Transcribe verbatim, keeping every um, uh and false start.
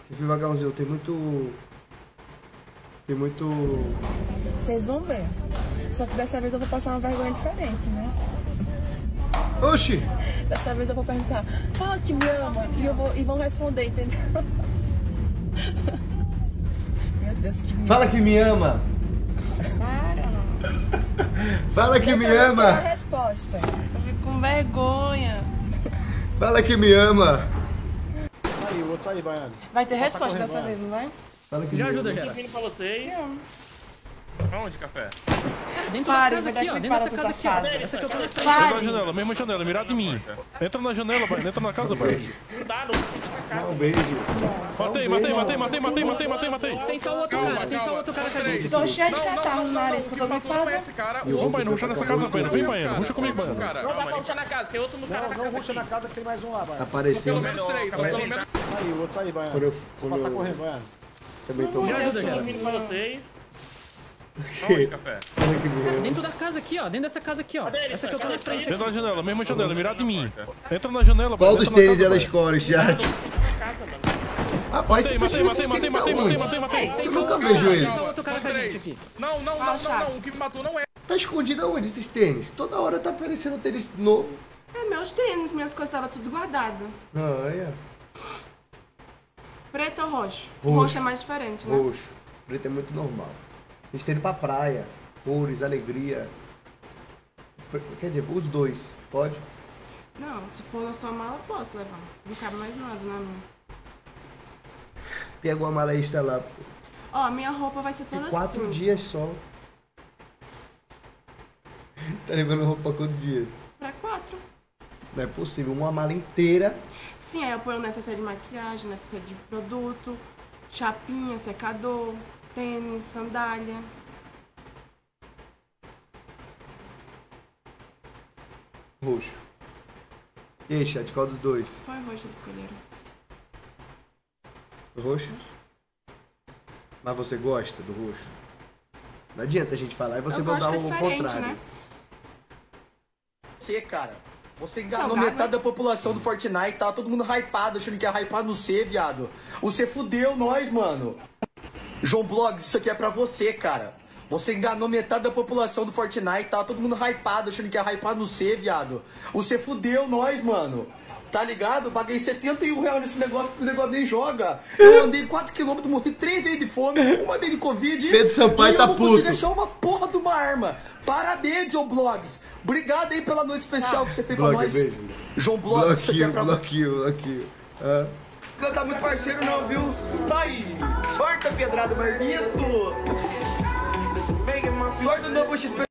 Vagãozinho, tem muito... Tem muito... Vocês vão ver. Só que dessa vez eu vou passar uma vergonha diferente, né? Oxi! Dessa vez eu vou perguntar, fala que me ama, e, eu vou, e vão responder, entendeu? Meu Deus, que me Fala que me ama! Para! Fala que Dessa me vez eu ama! tenho a resposta. Eu fico com vergonha. Fala que me ama! Aí, o outro tá aí, Baiano. Vai ter resposta correndo, dessa vai. vez, não vai? Fala que Já me ajuda, ama. Gera. Tô vindo pra vocês. Aonde, café? Dentro Pare, da casa vai dar aqui, ó. clipe Dentro para dessa essa casa aqui, ó. safada. Essa que eu tô na frente. Entra na Pare! janela, mesma janela, mirado em mim. Entra na janela, pai. Entra na casa, pai. Não dá, não. Entra na casa. Um beijo. Matei, matei, matei, matei, matei, matei, matei, matei. Tem só outro cara, tem só outro cara com a gente. Tô cheia de catarro no nariz, que eu tô gripada. Vamos, pai, não ruxa nessa casa, pai. Vem, pai. Ruxa comigo, pai. Não dá pra puxar na casa, tem outro cara Não, na não casa ruxa na aqui. casa que tem mais um lá, Baiano. Apareceu. Pelo menos três, só pelo menos. Aí, o outro tá aí, Baiano. Quando eu... Vou Quando passar eu... correndo, Baiano. Também tô... Já ajuda, Tô Gera. vindo pra vocês. Aonde, café? Fala que me ama. Dentro da casa aqui, ó. Dentro dessa casa aqui, ó. Essa que eu tô na frente. Dentro da janela, mesma janela, mirado em mim. Entra na janela, pai. Qual dos Entra na tênis casa, ela pai. escolhe, chat? Matei, Rapaz, esse matei, tênis matei, matei, tá matei, onde? matei, matei, matei. Eu nunca vejo Tem eles. só outro cara com a gente aqui. Não, não, não, não, não. O que me matou não é. Tá escondido aonde esses tênis? Toda hora tá aparecendo tênis novo. É meus tênis, minhas coisas estavam tudo guardado. Olha. Preto ou roxo? O Roxo. roxo é mais diferente, né? Roxo. Preto é muito normal. A gente tem ido pra praia. Cores, alegria. Quer dizer, os dois. Pode? Não, se for na sua mala, posso levar. Não cabe mais nada na minha. Pega uma mala extra lá. Pô. Ó, minha roupa vai ser Tem toda quatro cinza. dias só. Você tá levando roupa pra quantos dias? Pra quatro. Não é possível. Uma mala inteira. Sim, aí eu ponho necessaire de maquiagem, necessaire de produto, chapinha, secador, tênis, sandália. Roxo. E aí, chat, qual dos dois? Foi roxo que escolheram. Roxo? Mas você gosta do roxo? Não adianta a gente falar e você Eu botar gosto o que é diferente, contrário. né? Você, cara. Você enganou Salgado. metade da população do Fortnite, tava todo mundo hypado, achando que ia hypar no C, viado. Você fudeu nós, mano. João Blogs, isso aqui é pra você, cara. Você enganou metade da população do Fortnite, tava todo mundo hypado, achando que ia hypar no C, viado. Você fudeu nós, mano. Tá ligado? Paguei setenta e um reais nesse negócio, porque o negócio nem joga. Eu andei quatro quilômetros, morri três vezes de fome, uma vez de Covid. Pedro Sampaio e tá eu não consegui puto. achar uma porra de uma arma. Parabéns, João Blogs. Obrigado aí pela noite especial que você fez pra Bloque, nós. beijo. João Blogs, isso aqui é Bloquinho, pra bloquinho, bloquinho. Ah. Não tá muito parceiro não, viu? Ai, sorte a pedrada, Marquinhos. Sorte do novo X P.